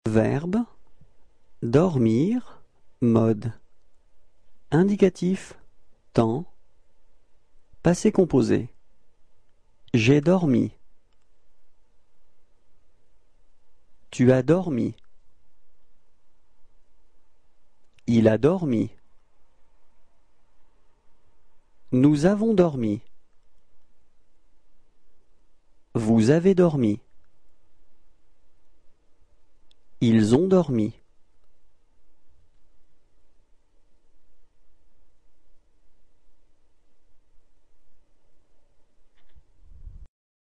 Verbe, dormir, mode. Indicatif, temps. Passé composé. J'ai dormi. Tu as dormi. Il a dormi. Nous avons dormi. Vous avez dormi. Ils ont dormi.